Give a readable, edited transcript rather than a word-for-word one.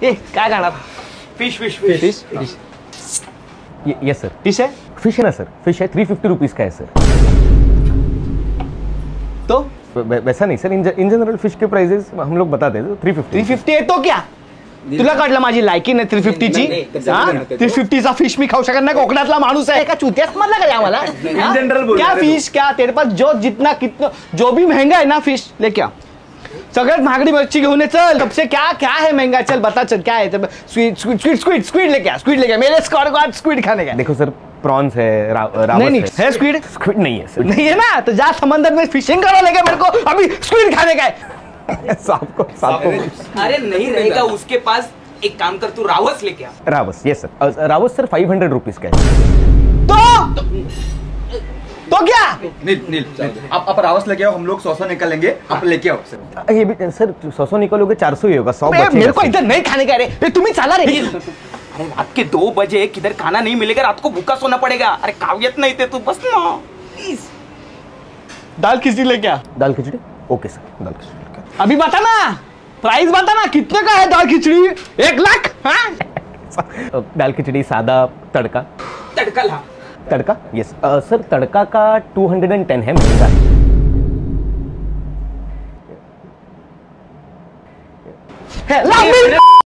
काय खाणार? Fish fish fish fish fish yes sir, fish है फिश है ना सर, फिश है 350 रुपीज का है सर। तो वैसा नहीं सर, इन जनरल फिश के प्राइजेस हम लोग बताते हैं 350। 350 आहे तो क्या तुला कळलं माझी लायकी नाही 350 ची? 350 चा फिश मी खाऊ शकत नाही, कोकणातला माणूस आहे का चुत्यात मधला का आम्हाला? जनरल बोल क्या रहे फिश क्या तेरे पास जो जितना कितना जो भी महंगा है ना फिश लेके आ। सगळ्यात महागडी मच्छी घेऊन ये चल। सबसे क्या क्या है महंगा चल बता चल क्या है? स्क्विड स्क्विड स्क्विड स्क्विड लेके आ, स्क्विड लेके आ। मेरे स्क्वाड स्क्विड खाने का। देखो सर, प्रॉन्स है, रावस नहीं है स्क्विड? स्क्विड नहीं है सर। नहीं है ना तो जा समंदर में फिशिंग करो लेके, मेरे को अभी स्क्विड खाने का है। आपको अरे नहीं रहेगा उसके पास, एक काम कर तू रावस लेके आ। रावस, यस सर, रावस सर 500 रुपीज का है। तो क्या नील आप रावस लेके आओ, हम लोग 100 निकालेंगे, आप लेके आओ सर। ये भी सर 100 निकलोगे 400 ही होगा, 100 मेरे को इधर नहीं खाने का रे, तुम्हें चला रे। अरे रात के 2 बजे किधर खाना नहीं मिलेगा, रात को भूखा सोना पड़ेगा। अरे काव्यत नहीं थे तू, बस ना प्लीज। दाल खिचड़ी लेके आ। दाल खिचड़ी ओके सर, दाल खिचड़ी अभी बता ना प्राइस, बता ना कितने का है दाल खिचड़ी? 1 लाख? हाँ दाल खिचड़ी सादा तड़का। तड़का ला। तड़का यस सर, तड़का का 210 है, महंगा है। ला